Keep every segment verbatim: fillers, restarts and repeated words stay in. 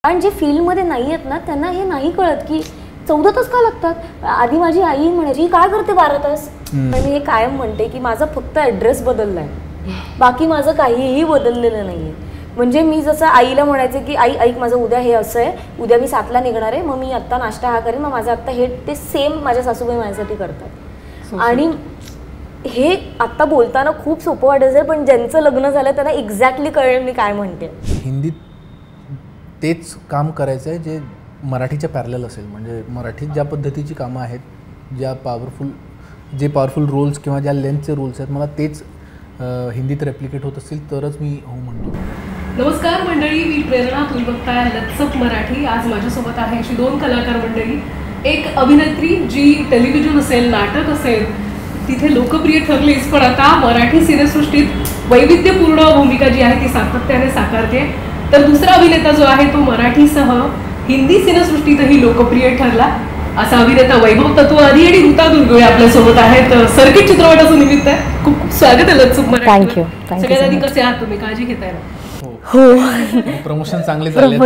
आणि जे फील्डमध्ये नाही आहेत ना त्यांना हे नाही कळत की चौदा तास का लागतात. आधी माझी आई म्हणायची काय करते बारा तास. आणि मी हे कायम म्हणते की माझा फक्त ॲड्रेस बदलला आहे, बाकी माझं काहीही बदललेलं नाही आहे. म्हणजे मी जसं आईला म्हणायचं की आई ऐक माझं उद्या हे असं आहे, उद्या मी सातला निघणार आहे, मग मी आत्ता नाश्ता हा करेन, मग माझं आत्ता हे ते सेम माझ्या सासूबाई माझ्यासाठी करतात. आणि हे आत्ता बोलताना खूप सोपं वाटायचं, पण ज्यांचं लग्न झालं त्यांना एक्झॅक्टली कळेल मी काय म्हणते. हिंदीत तेच काम करायचं आहे जे मराठीच्या पॅरलल असेल. म्हणजे मराठीत ज्या पद्धतीची कामं आहेत, ज्या पॉवरफुल जे पॉवरफुल रोल्स किंवा ज्या लेंथचे रोल्स आहेत, मला तेच हिंदीत रेप्लिकेट होत असतील तरच मी हो म्हणतो. नमस्कार मंडळी, मी प्रेरणा. तुम्ही बघताय लत्सप मराठी. आज माझ्यासोबत आहे अशी दोन कलाकार मंडळी. एक अभिनेत्री जी टेलिव्हिजन असेल, नाटक असेल तिथे लोकप्रिय ठरलीच, पण आता मराठी सिनेसृष्टीत वैविध्यपूर्ण भूमिका जी आहे ती सातत्याने साकारते. तर दुसरा अभिनेता जो आहे तो मराठीसह हिंदी सिनेसृष्टीतही लोकप्रिय ठरला असा अभिनेता वैभव तत्वादी आणि ऋता दुर्गुळे आपल्यासोबत आहेत. सर्किट चित्रपटाचं निमित्त आहे. खूप खूप स्वागत आहे लत्सप मराठी. थँक्यू. सगळ्यात आधी कसे आहात तुम्ही? काळजी घेताय ना? हो, प्रमोशन चांगले झाले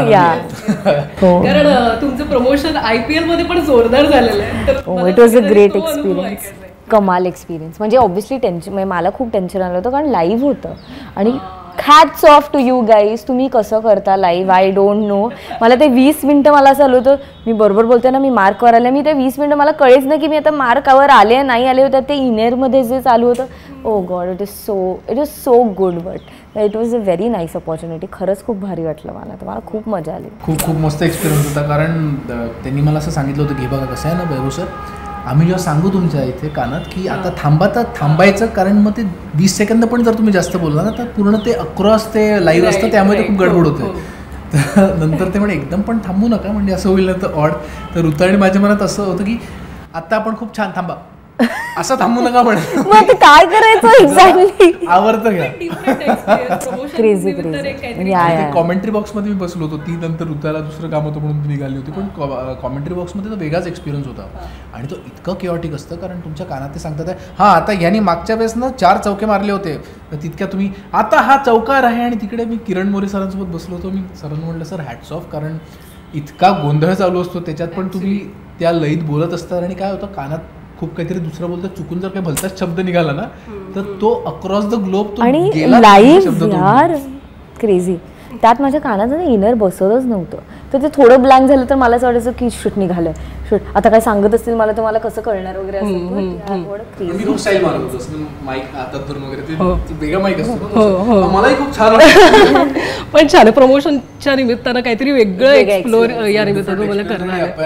कारण तुमचं प्रमोशन आयपीएल मध्ये पण जोरदार झालेलं आहे. It was a great experience, कमाल एक्सपिरियन्स. म्हणजे ऑब्व्हियसली टेन्शन, म्हणजे मला खूप टेन्शन आलं होतं कारण लाईव्ह होतं. आणि hats off to you guys, तुम्ही कसं करता लाईव्ह, आय डोंट नो. मला ते वीस मिनटं मला असं आलं होतं, मी बरोबर बोलते ना, मी मार्कवर आले, मी ते वीस मिनटं मला कळेच ना की मी आता मार्कावर आले नाही आले होते. ते इनेरमध्ये जे चालू होतं, oh God, it is so it is so good. But it was a very nice opportunity. खरंच खूप भारी वाटलं मला, तर मला खूप मजा आली. खूप खूप मस्त एक्सपिरियन्स होता. कारण त्यांनी मला असं सांगितलं होतं की बघा कसं आहे ना वैभव सर, आम्ही जेव्हा सांगू तुमच्या इथे कानात की आता थांबा, तर थांबायचं. कारण मग ते वीस सेकंद पण जर तुम्ही जास्त बोलला ना तर पूर्ण ते अक्रॉस ते लाईव्ह असतं, त्यामुळे ते खूप गडबड होते. तर नंतर ते म्हणे एकदम पण थांबू नका, म्हणजे असं होईल ना तर ऑड. तर ऋता आणि माझ्या मनात असं होतं की आता आपण खूप छान थांबा, असं थांबू नका म्हणे. मग काय करायचं एक्झॅक्टली, आवडतं घ्या. Crazy crazy. कॉमेंट्री बॉक्समध्ये मी बसलो होतो, ती नंतर ऋताला दुसरं काम होतं म्हणून ती निघाली होती. पण कॉमेंट्री बॉक्समध्ये तो वेगळाच एक्सपिरियन्स होता. आणि तो इतकं केऑटिक असतं कारण तुमच्या कानात ते सांगतात हां आता ह्यानी मागच्या वेळेस ना चार चौके मारले होते, तर तितक्या तुम्ही आता हा चौकार आहे. आणि तिकडे मी किरण मोरे सरांसोबत बसलो होतो. मी सरांना म्हटलं सर हॅट्स ऑफ, कारण इतका गोंधळ चालू असतो त्याच्यात पण तुम्ही त्या लईत बोलत असतात आणि काय होतं कानात खूप काहीतरी दुसरं बोलतात, चुकून जर काही भलताच शब्द निघाला ना तर तो अक्रॉस द ग्लोब तो गेला लाईव्ह. यार क्रेझी. त्यात माझ्या कानाचं इनर बसतच नव्हतं, तर ते थोडं ब्लँक झालं तर मला असं वाटायचं की शूट निघालं, शूट आता काय सांगत असतील मला, तर मला कसं कळणार वगैरे असं. पण छान प्रमोशनच्या निमित्तानं काहीतरी वेगळं एक्सप्लोर या निमित्तानं मला करणार आहे.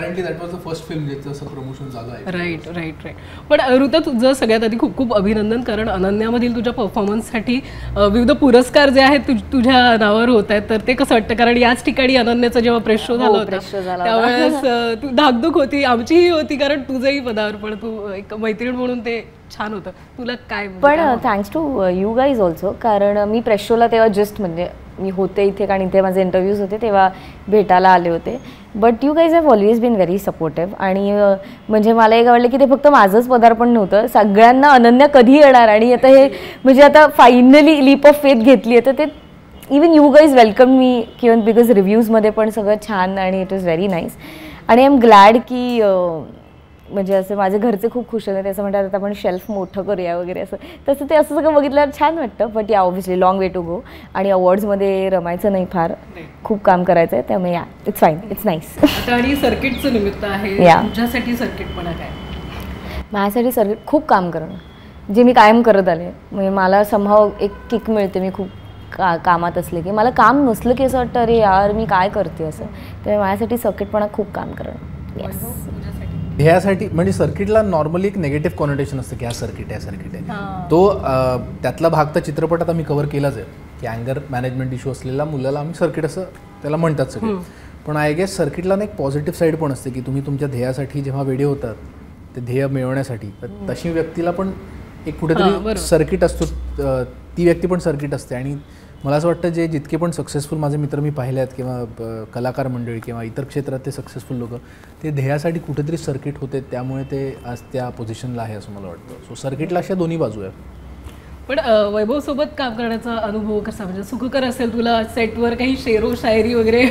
Right right right. पण ऋता तुझं सगळ्यात आधी खूप खूप अभिनंदन, कारण अनन्यामधील तुझ्या परफॉर्मन्ससाठी विविध पुरस्कार जे आहेत तुझ्या नावावर होत आहेत. तर ते कसं वाटतं, कारण याच ठिकाणी अनन्याचा जेव्हा प्रेस शो झाला होता त्यावेळेस तू धाकधूक होती, आमचीही होती, कारण तुझंही पदार्पण, तू एक मैत्रीण म्हणून ते छान होतं. तुला काय? पण thanks to you guys also, कारण मी प्रेस शोला तेव्हा जस्ट म्हणजे मी होते इथे, कारण इथे माझे इंटरव्ह्यूज होते तेव्हा भेटायला आले होते. But you guys have always been very supportive. आणि म्हणजे मला एक आवडलं की ते फक्त माझंच पदार्पण नव्हतं, सगळ्यांना अनन्या कधी येणार, आणि आता हे म्हणजे आता फायनली लीप ऑफ फेथ घेतली आहे, तर ते इवन यू गाईज वेलकम मी, किंवा बिकॉज रिव्ह्यूजमध्ये पण सगळं छान आणि इट वॉज व्हेरी नाईस. आणि आय एम ग्लॅड की म्हणजे असं माझे घरचे खूप खुश होते, असं म्हणतात आता आपण शेल्फ मोठं करूया वगैरे असं. तसं ते असं सगळं बघितल्यावर छान वाटतं. But yeah obviously long way to go, आणि अवॉर्ड्समध्ये रमायचं नाही, फार खूप काम करायचं आहे, त्यामुळे या इट्स फाईन, इट्स नाईस. आणि सर्किटचं निमित्त आहे, तुझ्यासाठी सर्किटपणा काय? माझ्यासाठी सर्किट खूप काम करणं, जे मी कायम करत आले. म्हणजे मला समहाव एक किक मिळते, मी खूप का कामात असले की मला काम नसलं की असं वाटतं अरे यार मी काय करते असं. तर माझ्यासाठी सर्किटपणा खूप काम करणं. येस. ह्यासाठी म्हणजे सर्किटला नॉर्मली एक नेगेटिव्ह कॉनोटेशन असतं की हा सर्किट आहे सर्किट आहे, तो त्यातला भाग तर चित्रपटात आम्ही कव्हर केलाच आहे की अँगर मॅनेजमेंट इश्यू असलेल्या मुलाला आम्ही सर्किट असं त्याला म्हणतात सगळे. पण आय गेस सर्किटला ना एक पॉझिटिव्ह साईड पण असते की तुम्ही तुमच्या ध्येयासाठी जेव्हा वेडे होतात ते ध्येय मिळवण्यासाठी, तशी व्यक्तीला पण एक कुठेतरी सर्किट असतो, ती व्यक्ती पण सर्किट असते. आणि मला असं वाटतं जे जितके पण सक्सेसफुल माझे मित्र मी पाहिले आहेत किंवा कलाकार मंडळी किंवा इतर क्षेत्रात ते सक्सेसफुल लोक, ते ध्येयासाठी कुठेतरी सर्किट होते, त्यामुळे ते आज त्या पोझिशनला आहे असं मला वाटतं. सो सर्किटला अशा दोन्ही बाजू आहे. पण वैभव सोबत काम करण्याचा अनुभव कसा, म्हणजे सुखकर असेल तुला सेटवर काही शेरो शायरी वगैरे?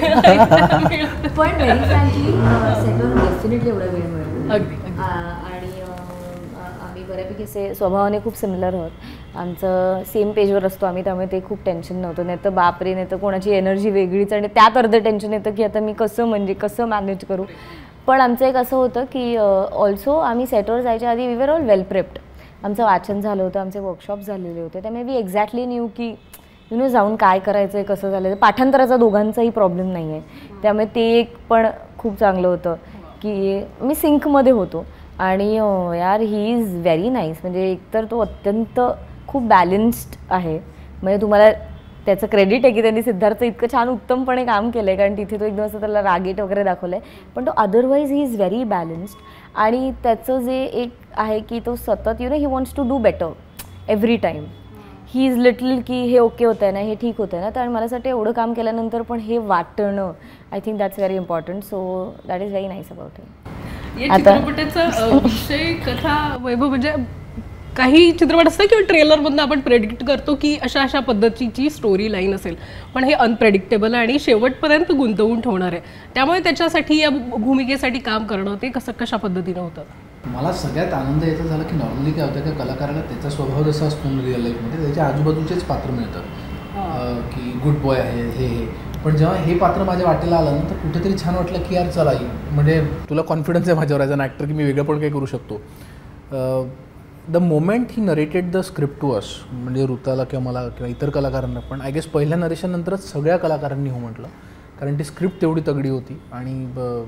पण व्हेरी फ्रँकली सेटवर डेफिनेटली एवढा वेळ मिळतो. अगदी आणि आम्ही बऱ्यापैकी से स्वभावाने खूप सिमिलर आहोत. आमचं सेम पेजवर असतो आम्ही, त्यामुळे ते खूप टेन्शन नव्हतं. नाही तर बापरे, नाही तर कोणाची एनर्जी वेगळीच आणि त्यात अर्ध टेन्शन येतं की आता मी कसं म्हणजे कसं मॅनेज करू. पण आमचं एक असं होतं की ऑल्सो आम्ही सेटवर जायच्या आधी we were all well prepped. आमचं वाचन झालं होतं, आमचे वर्कशॉप झालेले होते, त्यामुळे वी एक्झॅक्टली न्यू की यु नो जाऊन काय करायचं आहे, कसं झालं. पाठांतराचा दोघांचाही प्रॉब्लेम नाही आहे, त्यामुळे ते एक पण खूप चांगलं होतं की मी सिंकमध्ये होतो. आणि यार ही इज व्हेरी नाईस. म्हणजे एकतर तो अत्यंत खूप बॅलन्स्ड आहे. म्हणजे तुम्हाला त्याचं क्रेडिट आहे की त्यांनी सिद्धार्थचं इतकं छान उत्तमपणे काम केलं आहे, कारण तिथे तो एकदम असं त्याला रागेट वगैरे दाखवलं आहे, पण तो otherwise he is very balanced. आणि त्याचं जे एक आहे की तो सतत you know he wants to do better every time. He is little की हे ओके होतं आहे ना, हे ठीक होतं आहे ना. तर मला असं वाटतं एवढं काम केल्यानंतर पण हे वाटणं, I think that's very important. So that is very nice about him. या चित्रपटाचा विषय कथा वैभव, म्हणजे काही चित्रपट असतं किंवा ट्रेलरमधनं आपण प्रेडिक्ट करतो की अशा अशा पद्धतीची स्टोरी लाईन असेल, पण हे अनप्रेडिक्टेबल आणि शेवटपर्यंत गुंतवून ठेवणार आहे. त्यामुळे त्याच्यासाठी या भूमिकेसाठी काम करणं ते कसं कशा पद्धतीनं होतं? मला सगळ्यात आनंद याचा झाला की नॉर्मली काय होतं की कलाकाराला त्याचा स्वभाव जसा असतो रिअल लाईफमध्ये त्याच्या आजूबाजूचेच पात्र मिळतं की गुड बॉय आहे हे हे. पण जेव्हा हे पात्र माझ्या वाटेला आलं ना, तर कुठेतरी छान वाटलं की यार चला, म्हणजे तुला कॉन्फिडन्स आहे माझ्यावर ॲज अन ॲक्टर की मी वेगळं पण काही करू शकतो. The moment he narrated the script to us, म्हणजे ऋताला किंवा मला किंवा इतर कलाकारांना पण आय गेस पहिल्या नरेशननंतरच सगळ्या कलाकारांनी हो म्हटलं, कारण ती स्क्रिप्ट तेवढी तगडी होती. आणि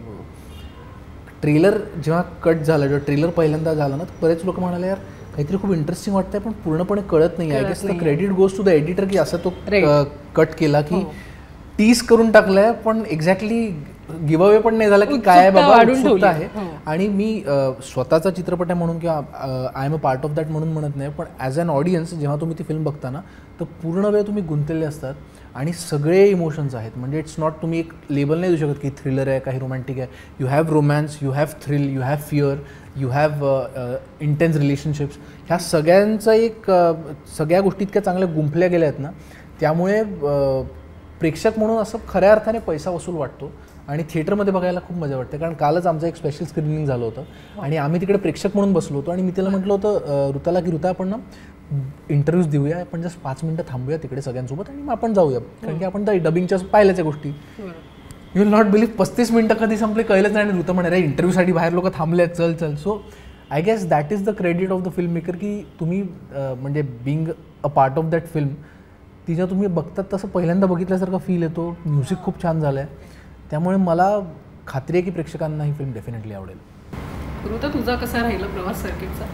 ट्रेलर जेव्हा कट झालं, जेव्हा ट्रेलर पहिल्यांदा झालं ना, तर बरेच लोक म्हणाले यार काहीतरी खूप इंटरेस्टिंग वाटतंय पण पूर्णपणे कळत नाही. I guess the credit goes to the editor की असा तो कट केला की टीज करून टाकलाय, पण एक्झॅक्टली गिव्ह अवे पण नाही झाला की काय बाबा उत्सुकता आहे. आणि मी स्वतःचा चित्रपट आहे म्हणून किंवा I am a part of that म्हणून म्हणत नाही, पण ॲज अन ऑडियन्स जेव्हा तुम्ही ती फिल्म बघता ना, तर पूर्ण वेळ तुम्ही गुंतलेले असतात आणि सगळे इमोशन्स आहेत. म्हणजे इट्स नॉट, तुम्ही एक लेबल नाही देऊ शकत की थ्रिलर आहे, काही रोमॅन्टिक आहे. You have romance, you have thrill, you have fear, you have intense relationships. ह्या सगळ्यांचं एक सगळ्या गोष्टी इतक्या चांगल्या गुंफल्या गेल्या आहेत ना, त्यामुळे प्रेक्षक म्हणून असं खऱ्या अर्थाने पैसा वसूल वाटतो. आणि थिएटरमध्ये बघायला खूप मजा वाटते, कारण कालच आमचं एक स्पेशल स्क्रीनिंग झालं होतं आणि आम्ही तिकडे प्रेक्षक म्हणून बसलो होतो. आणि मी त्याला म्हटलं होतं ऋताला की ऋता आपण ना इंटरव्ह्यूज देऊया, आपण जस्ट पाच मिनटं थांबूया तिकडे सगळ्यांसोबत आणि मग आपण जाऊया, कारण की आपण तर डबिंगच्या पाहिल्याच या गोष्टी. यू विल नॉट बिलीव्ह पस्तीस मिनटं कधी संपले कळलंच नाही. आणि ऋता म्हणाले इंटरव्ह्यूसाठी बाहेर लोक थांबले, चल चल. So I guess that is the credit of the film maker की तुम्ही म्हणजे being a part of that film, तिच्या तुम्ही बघतात तसं पहिल्यांदा बघितल्यासारखा फील येतो. म्युझिक खूप छान झालं आहे, त्यामुळे मला खात्री आहे की प्रेक्षकांना ही फिल्म डेफिनेटली आवडेल. ऋता तुझा कसा राहिला प्रवास सर्किटचा?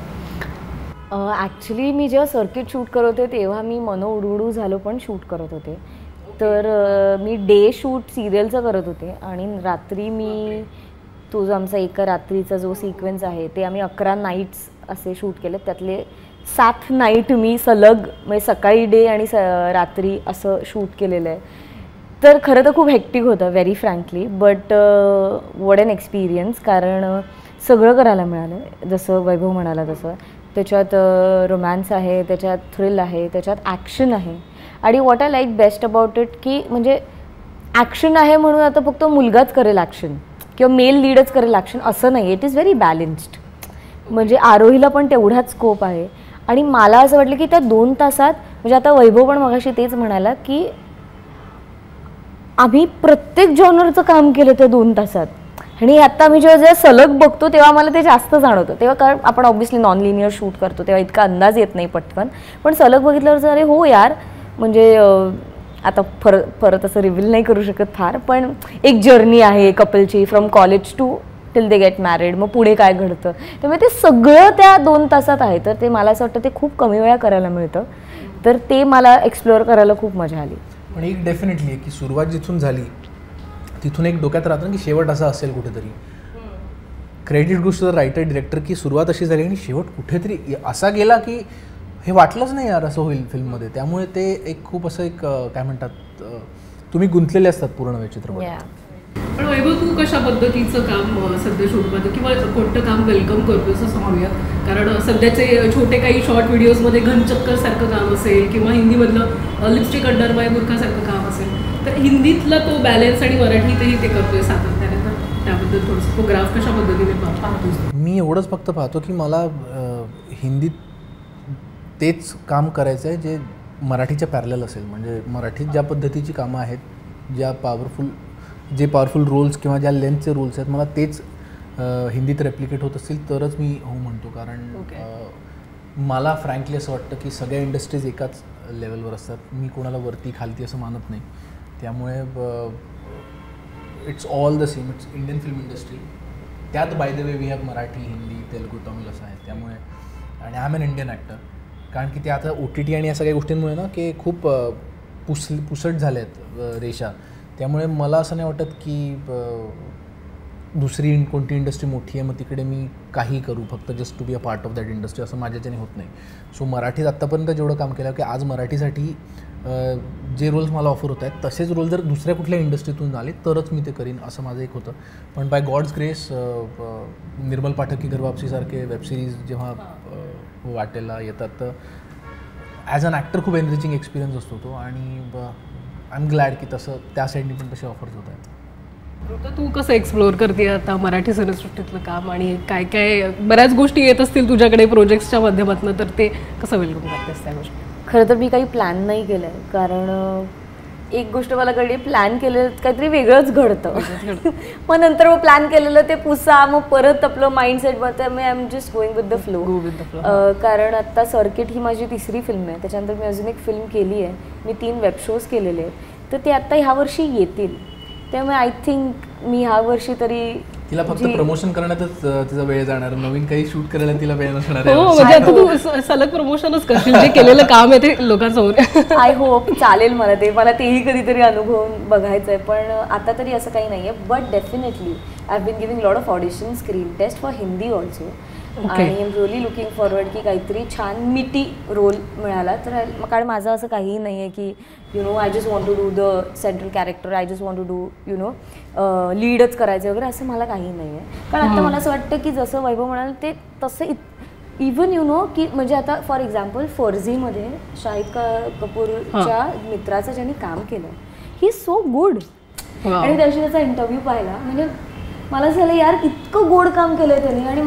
ॲक्च्युली मी जेव्हा सर्किट शूट करत होते तेव्हा मी मनो उडूडू झालो पण शूट करत होते. तर मी डे शूट सिरियलचं करत होते आणि रात्री मी तो जो आमचा एका रात्रीचा जो सिक्वेन्स आहे ते आम्ही अकरा नाईट्स असे शूट केले. त्यातले सात नाईट मी सलग म्हणजे सकाळी डे आणि स रात्री असं शूट केलेलं आहे. तर खरं तर खूप हेक्टिक होतं very frankly, but what an experience. कारण सगळं करायला मिळालं जसं वैभव म्हणाला तसं. त्याच्यात रोमॅन्स आहे, त्याच्यात थ्रिल आहे, त्याच्यात ॲक्शन आहे. आणि what I like best about it की म्हणजे ॲक्शन आहे म्हणून आता फक्त मुलगाच करेल ॲक्शन किंवा मेल लीडच करेल ॲक्शन असं नाही. It is very balanced. म्हणजे आरोहीला पण तेवढाच स्कोप आहे. आणि मला असं वाटलं की त्या दोन तासात म्हणजे आता वैभव पण मगाशी तेच म्हणाला की आम्ही प्रत्येक जॉनरचं काम केलं त्या दोन तासात. आणि आता आम्ही जेव्हा जेव्हा सलग बघतो तेव्हा मला ते जास्त जाणवतं. तेव्हा कारण आपण ऑब्व्हियसली नॉन लिनियर शूट करतो तेव्हा इतका अंदाज येत नाही पटकन, पण सलग बघितल्यावर अरे हो यार, म्हणजे आता फर परत असं रिव्हील नाही करू शकत फार, पण एक जर्नी आहे कपलची from college to till they get married, मग पुढे काय घडतं, त्यामुळे ते सगळं त्या दोन तासात आहे. तर ते मला असं वाटतं ते खूप कमी वेळा करायला मिळतं. तर ते मला एक्सप्लोअर करायला खूप मजा आली. पण एक डेफिनेटली आहे की सुरुवात जिथून झाली तिथून एक डोक्यात राहतं ना की शेवट असा असेल कुठेतरी. क्रेडिट गोष्ट रायटर डिरेक्टर की सुरुवात अशी झाली आणि शेवट कुठेतरी असा गेला की हे वाटलंच नाही यार असं होईल फिल्ममध्ये. त्यामुळे ते एक खूप असं एक काय म्हणतात तुम्ही गुंतलेले असतात पूर्ण वेळ चित्रपट. पण वैभव, तू कशा पद्धतीचं काम सध्या शोधतो किंवा कोणतं काम वेलकम करतो असं सांगूया? कारण सध्याचे छोटे काही शॉर्ट व्हिडिओजमध्ये घनचक्कर सारखं काम असेल किंवा हिंदीमधलं लिपस्टिक अंडर माय बुरखासारखं काम असेल, तर हिंदीतला तो बॅलन्स आणि मराठीतही ते करतोय सातत्याने, तर त्याबद्दल थोडंसं तो ग्राफ कशा पद्धतीने पाहतोस? मी एवढंच फक्त पाहतो की मला हिंदीत तेच काम करायचं आहे जे मराठीच्या पॅरलल असेल. म्हणजे मराठीत ज्या पद्धतीची कामं आहेत, ज्या पॉवरफुल जे पॉवरफुल रोल्स किंवा ज्या लेंथचे रोल्स आहेत, मला तेच हिंदीत रेप्लिकेट होत असतील तरच मी हो म्हणतो. कारण मला फ्रँकली असं वाटतं की सगळ्या इंडस्ट्रीज एकाच लेवलवर असतात. मी कोणाला वरती खालती असं मानत नाही. त्यामुळे it's all the same, it's Indian film industry. त्यात by the way we have Marathi, Hindi, Telugu, Tamil असं आहे. त्यामुळे आणि I am an Indian actor. कारण की ते आता ओ टी टी आणि या सगळ्या गोष्टींमुळे ना की खूप पुस पुसट झाले आहेत रेषा. त्यामुळे मला असं नाही वाटत की दुसरी कोणती इंडस्ट्री मोठी आहे मग तिकडे मी काही करू फक्त just to be a part of that industry, असं माझ्याच्याने होत नाही. सो मराठीत आत्तापर्यंत जेवढं काम केलं की आज मराठीसाठी जे रोल्स मला ऑफर होत आहेत तसेच रोल जर दुसऱ्या कुठल्या इंडस्ट्रीतून आले तरच मी ते करीन, असं माझं एक होतं. पण by God's grace Nirmal Pathak की घर वापसीसारखे वेबसिरीज जेव्हा वाटेला येतात तर ॲज अन ॲक्टर खूप एनरिचिंग एक्सपिरियन्स असतो तो. आणि आय एम ग्लॅड की तसं त्या साईडनी पण तसे ऑफर्स होत आहेत. तर तू कसं एक्सप्लोअर करते आता मराठी सिनेसृष्टीतलं काम आणि काय काय बऱ्याच गोष्टी येत असतील तुझ्याकडे प्रोजेक्ट्सच्या माध्यमातून, तर ते कसं वेलकम करतेस त्या गोष्टी? खरं तर मी काही प्लॅन नाही केलं आहे. कारण एक गोष्ट मला कळली, प्लॅन केलेलं काहीतरी वेगळंच घडतं. मग नंतर मग प्लॅन केलेलं ते पुसा, मग परत आपलं माइंडसेट बनतं. मी I am just going with the flow. कारण आत्ता सर्किट ही माझी तिसरी फिल्म आहे. त्याच्यानंतर मी अजून एक फिल्म केली आहे. मी तीन वेब शोज केलेले आहेत, तर ते आत्ता ह्या वर्षी येतील. त्यामुळे आय थिंक मी ह्या वर्षी तरी तिला फक्त प्रमोशन करण्यातच तिचा वेळ जाणार, नवीन काही शूट करायला तिला वेळ नसणार. हो, म्हणजे आता तू सलग प्रमोशनच करशील, जे केलेलं काम आहे ते लोकांसमोर. आय होप चालेल मला ते, मला तेही कधीतरी अनुभवून बघायचं आहे. पण आता तरी असं काही नाही आहे. But definitely I have been giving lot of audition, screen test for Hindi also. आणि I am really looking forward की काहीतरी छान मिटी रोल मिळाला तर. कारण माझं असं काहीही नाही आहे की you know I just want to do the central character, I just want to do you know लीडच करायचं वगैरे, असं मला काही नाही आहे. कारण आता मला असं वाटतं की जसं वैभव म्हणाल ते तसं इवन यु नो की म्हणजे आता फॉर एक्झाम्पल फर्झीमध्ये शाहिद कपूरच्या मित्राचं ज्यांनी काम केलं, ही इज सो गुड. आणि त्याशी त्याचा इंटरव्ह्यू पाहिला, म्हणजे मला असं झालं यार इतकं गोड काम केलंय त्यांनी. आणि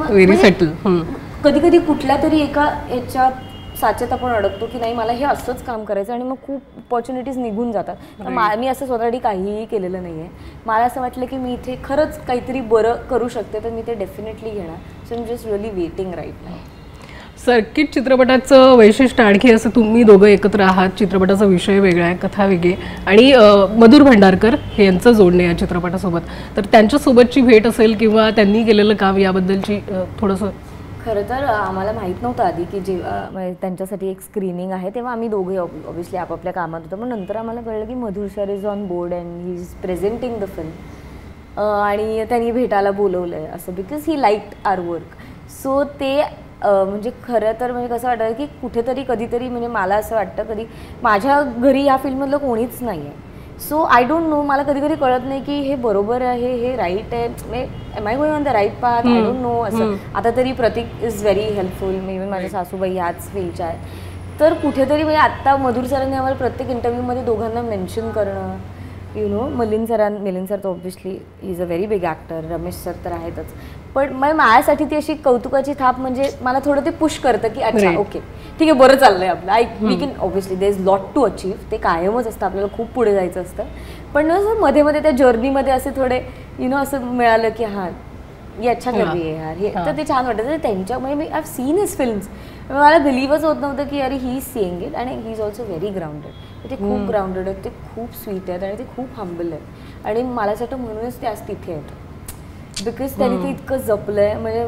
मग कधी कधी कुठल्या तरी एका याच्या साचेत आपण अडकतो की नाही मला हे असंच काम करायचं, आणि मग खूप अपॉर्च्युनिटीज निघून जातात. तर मी असं स्वतःसाठी काहीही केलेलं नाही आहे. मला असं वाटलं की मी इथे खरंच काहीतरी बरं करू शकते, तर मी ते डेफिनेटली घेणार. So I am just really waiting right now. Circuit चित्रपटाचं वैशिष्ट्य आणखी असं, तुम्ही दोघं एकत्र आहात, चित्रपटाचा विषय वेगळा आहे, कथा वेगळी, आणि मधुर भंडारकर हे यांचं जोडणे या चित्रपटासोबत, तर त्यांच्यासोबतची भेट असेल किंवा त्यांनी केलेलं काम याबद्दलची थोडंसं? खरं तर आम्हाला माहीत नव्हतं आधी की जेव्हा त्यांच्यासाठी एक स्क्रीनिंग आहे तेव्हा आम्ही दोघे ऑब्व्हियसली आपापल्या कामात होतो. पण नंतर आम्हाला कळलं की Madhur sir is on board and he is presenting the film, आणि त्यांनी भेटायला बोलवलं आहे असं, because he liked our work. So ते म्हणजे खरं तर म्हणजे कसं वाटतं की कुठेतरी कधीतरी म्हणजे मला असं वाटतं कधी माझ्या घरी ह्या फिल्ममधलं कोणीच नाही आहे. सो आय डोंट नो, मला कधी कधी कळत नाही की हे बरोबर आहे, हे राईट आहे, am I going on the right path, I don't know असं. आता तरी प्रतीक इज व्हेरी हेल्पफुल, मी इव्हन माझ्या सासूबाई ह्याच फील्डच्या आहेत. तर कुठेतरी म्हणजे आत्ता मधुर सरांनी आम्हाला प्रत्येक इंटरव्ह्यूमध्ये दोघांना मेन्शन करणं, यु नो मिलिंद सरां मिलिंद सर तर obviously is a very big actor, Ramesh sir तर आहेतच. पण मग माझ्यासाठी ती अशी कौतुकाची थाप, म्हणजे मला थोडं ते पुश करतं की अच्छा ओके ठीक आहे बरं चाललंय आपलं, I we can obviously there is lot to achieve, ते कायमच असतं, आपल्याला खूप पुढे जायचं असतं. पण मध्ये मध्ये त्या जर्नीमध्ये असे थोडे यु नो असं मिळालं की हां ही अच्छा कर रही है यार, हे तर ते छान वाटतं. त्यांच्यामुळे मी I have seen his films, मला बिलीव्हच होत नव्हतं की अरे ही इज सीइंग इट, आणि he is also very grounded. ते खूप ग्राउंडेड आहेत, ते खूप स्वीट आहेत, आणि ते खूप हंबल आहेत. आणि मला असं वाटतं म्हणूनच ते आज तिथे आहेत, बिकॉज त्यांनी ते इतकं जपलं आहे. म्हणजे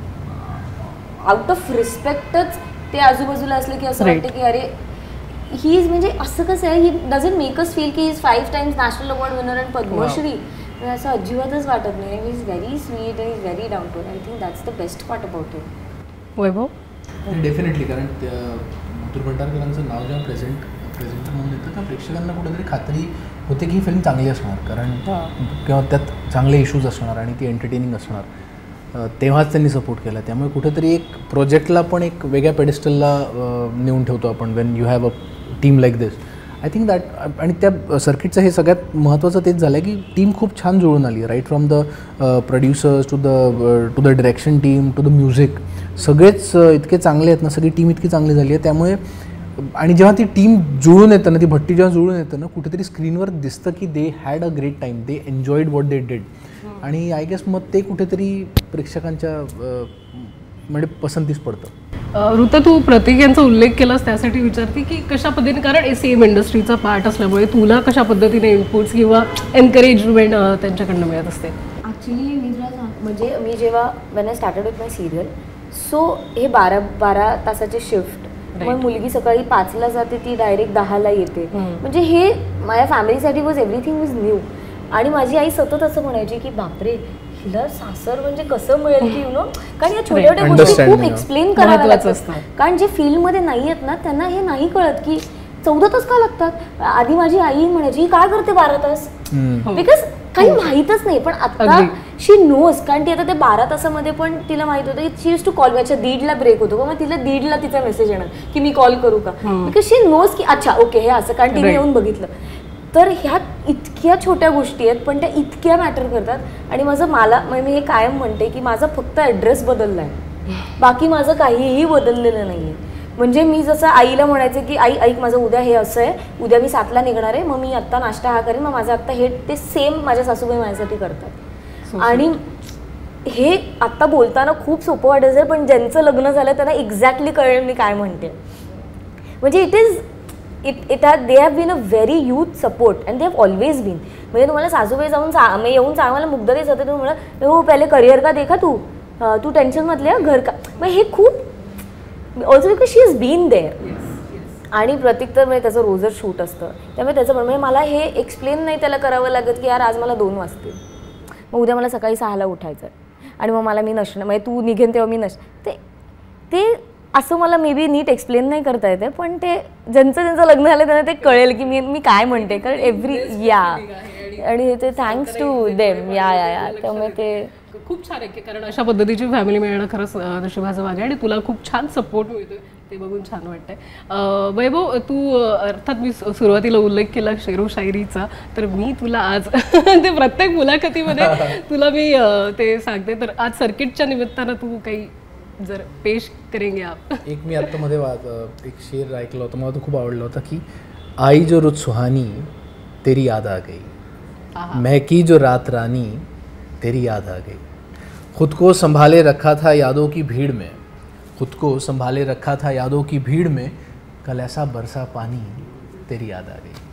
आउट ऑफ रिस्पेक्टच ते आजूबाजूला असलं की असं वाटतं की अरे ही इज, म्हणजे असं कसं आहे, he doesn't make us feel की he is five times national award winner and Padmashri, असं अजिबातच वाटत नाही. He is very sweet and is very down to earth. I think that's the best part about it. Vaibhav? Definitely, कारण मधुर भंडारकरांचं नाव जेव्हा present presenter म्हणून येतं तर प्रेक्षकांना कुठेतरी खात्री होते की ही फिल्म चांगली असणार, कारण किंवा त्यात चांगले इश्यूज असणार आणि ती एंटरटेनिंग असणार, तेव्हाच त्यांनी सपोर्ट केला. त्यामुळे कुठेतरी एक प्रोजेक्टला पण एक वेगळ्या पेडिस्टलला नेऊन ठेवतो आपण when you have a team like this. I think that, आणि त्या सर्किटचं हे सगळ्यात महत्त्वाचं तेच झालं की टीम खूप छान जुळून आली, right from the producers to the to the direction team to the music, सगळेच इतके चांगले आहेत ना, सगळी टीम इतकी चांगली झाली आहे. त्यामुळे आणि जेव्हा ती टीम जुळून येतं ना, ती भट्टी जेव्हा जुळून येतं ना, कुठेतरी स्क्रीनवर दिसतं की they had a great time, they enjoyed what they did. आणि आय गेस मग ते कुठेतरी प्रेक्षकांच्या म्हणजे पसंतीस पडतं. ऋता, तू प्रतीक यांचा उल्लेख केलास त्यासाठी विचारते की कशा पद्धतीने, कारण सेम इंडस्ट्रीचा पार्ट असल्यामुळे तुला कशा पद्धतीने इनपुट्स किंवा एनकरेजमेंट त्यांच्याकडनं मिळत असते? ॲक्च्युली मी तुला सांग, म्हणजे मी जेव्हा when I started with my serial, so हे बारा बारा तासाचे शिफ्ट, मग मुलगी सकाळी पाचला जाते, ती डायरेक्ट दहाला येते, म्हणजे हे माझ्या फॅमिलीसाठी वॉज एव्हरीथिंग वॉज न्यू. आणि माझी आई सतत असं म्हणायची की बापरे, हिला सासर म्हणजे कसं मिळेल की यु नो, कारण या छोट्या छोट्या गोष्टी खूप एक्सप्लेन कराव्या लागतात, कारण जे फील्डमध्ये नाही आहेत ना त्यांना हे नाही कळत की चौदा तास का लागतात. आधी माझी आई म्हणायची ही काय करते बारा तास, बिकॉज काही माहीतच नाही. पण आता शी नोज, कारण ती आता ते बारा तासामध्ये पण तिला माहित होतं की she use to call me. अच्छा दीडला ब्रेक होतो का, मग तिला दीडला तिचा मेसेज येणार की मी कॉल करू का, बिकॉज शी नोज की अच्छा ओके हे असं, कारण तिने येऊन बघितलं. तर ह्या इतक्या छोट्या गोष्टी आहेत पण त्या इतक्या मॅटर करतात. आणि माझं मला मी हे कायम म्हणते की माझा फक्त ॲड्रेस बदलला आहे, बाकी माझं काहीही बदललेलं नाही आहे. म्हणजे मी जसं आईला म्हणायचं की आई ऐक माझं उद्या हे असं आहे, उद्या मी सातला निघणार आहे, मग मी आत्ता नाश्ता हा करेन, मग माझं आत्ता हे, ते सेम माझ्या सासूबाई माझ्यासाठी करतात. आणि हे आत्ता बोलताना खूप सोपं वाटायचं, पण ज्यांचं लग्न झालं त्यांना एक्झॅक्टली कळेल मी काय म्हणते. म्हणजे it is it it has they have been a very huge support and they have always been. म्हणजे तुम्हाला सासूबाई जाऊन सा मी येऊन सांगा मला मुग्ध देत होते, तुम्ही म्हणा हो पहिले करिअर का देखा तू तू टेन्शनमधले घर का, मग हे खूप also because she is been there. आणि प्रतीक तर म्हणजे त्याचं रोजच शूट असतं, त्यामुळे त्याचं पण म्हणजे मला हे एक्सप्लेन नाही त्याला करावं लागत की यार आज मला दोन वाजतील, मग उद्या मला सकाळी सहाला उठायचं आहे आणि मग मला मी नसणं, म्हणजे तू निघेन तेव्हा मी नस, ते ते असं मला मे बी नीट एक्सप्लेन नाही करता येते, पण ते ज्यांचं ज्यांचं लग्न झालं त्यांना ते कळेल की मी मी काय म्हणते, कारण एव्हरी या आणि ते थँक्स टू देम या या या त्यामुळे ते खूप छान आहे. कारण अशा पद्धतीची फॅमिली मिळणं खरंच नशिबाचं भाग्य आहे आणि तुला खूप छान सपोर्ट मिळतोय ते बघून छान वाटतंय. वैभव, तू अर्थात मी सुरुवातीला उल्लेख केला शेरो शायरीचा, तर मी तुला आज ते प्रत्येक मुलाखतीमध्ये तुला मी ते सांगते, तर आज सर्किटच्या निमित्तानं तू काही जर पेश करेंगे आप? एक मी आत्ता मध्ये एक शेर ऐकलं होतं, मला तो खूप आवडला होता की आई जो रुत सुहानी तेरी याद आ गई, महकी जो रात रानी तेरी याद आ गई, खुद को संभाले रखा था यादों की भीड़ में, खुद को संभाले रखा था यादों की भीड़ में, कल ऐसा बरसा पानी तेरी याद आ गई.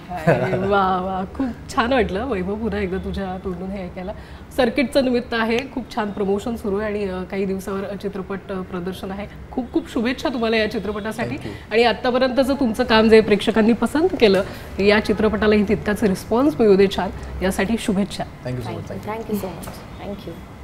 वा वा, खूप छान वाटलं वैभव पुन्हा एकदा तुझ्या तोंडून हे ऐकायला. सर्किटचं निमित्त आहे, खूप छान प्रमोशन सुरू आहे आणि काही दिवसावर चित्रपट प्रदर्शन आहे. खूप खूप शुभेच्छा तुम्हाला या चित्रपटासाठी. आणि आत्तापर्यंतचं तुमचं काम जे प्रेक्षकांनी पसंत केलं या चित्रपटालाही तितकाच रिस्पॉन्स मिळू दे छान, यासाठी शुभेच्छा. Thank you so much. Thank you so much. Thank you.